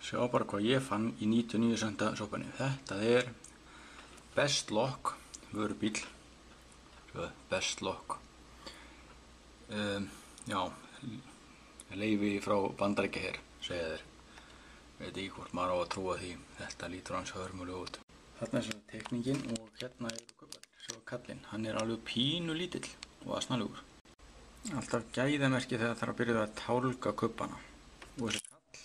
Sjá bara hvað ég fann í 99 centa soppunni. Þetta er Best Lock vörubíl. Best Lock. Já, leyfi frá Bandaríkjaher, segja þeir. Veit ekki hvort maður á að trúa því. Þetta lítur hans hörmulega út. Þarna er svo teikningin og hérna eru kubbar. Svo kallinn, hann er alveg pínu lítill og asnalegur. Alltaf gæðamerki þegar það þarf að byrja að tálga kubbana. Og þessi kall.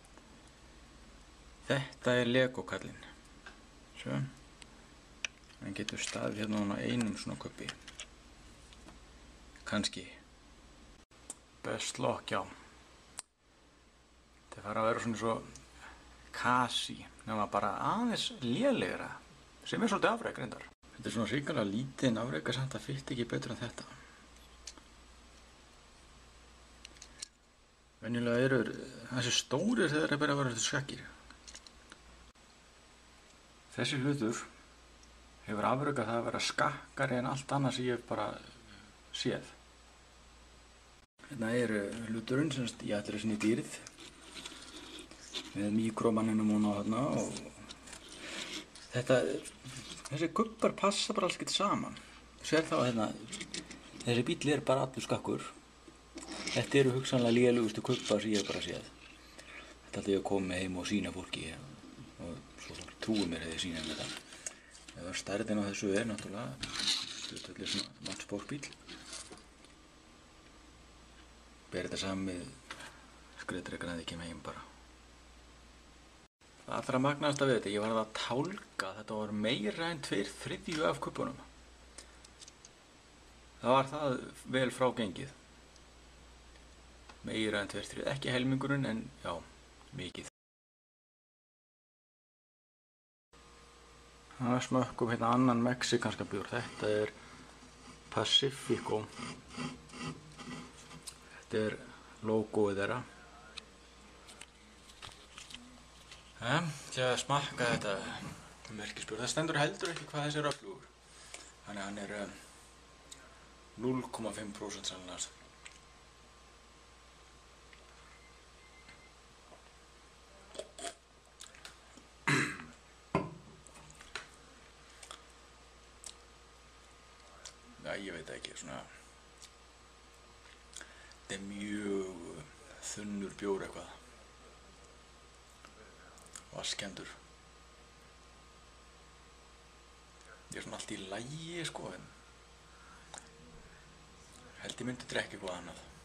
Þetta er Lego kallinn. Svo. Hann getur staðið hérna á einum svona kubbi. Kanski. Best Lock, já. Það fara að vera svona svo kasi, nema bara aðeins lélegra, sem er svolítið afrek reyndar. Þetta er svona hrikalega lítið en afrek samt að fyrt ekki betur en þetta. Venjulega eru þessi stórir þegar þeir byrja að vera skakkir. Þessi hlutur hefur afrekað það að vera skakkari en allt annað sem ég hef bara séð. Hérna er hluturinn sem ég ætla þessin í dýrið með mikromanninum og þarna og þessi kubbar passa bara alls ekkert saman. Sér þá að hérna, þessi bíll er bara allur skakkur. Þetta eru hugsanlega lélegustu kubbar sem ég hef bara séð. Þetta ætla ég að koma heim og sýna fólki og svo fólk trúi mér þegar ég sýna þetta. Stærðin á þessu er náttúrulega hlutfallið svona matchbox-bíl. Ber þetta saman með skriðdrekan að ég kem heim bara. Það allra magnaðasta við þetta, ég var að tálga, þetta var meira en 2/3 af kubbanum. Það var það vel frágengið. Meira en 2/3, ekki helmingurinn en já, mikið. Það smökkum hérna annan mexikanska bjór, þetta er Pacifico. Þetta er logoið þeirra. Til að smakka þetta merkisbjór. Það stendur heldur ekki hvað þessi er öflugur. Þannig að hann er 0,5% sannlega. Já, ég veit ekki, svona. Þetta er mjög þunnur bjór eitthvað. Vaskkendur. Ég er svona allt í lagi sko, en held ég myndi drekka eitthvað annað.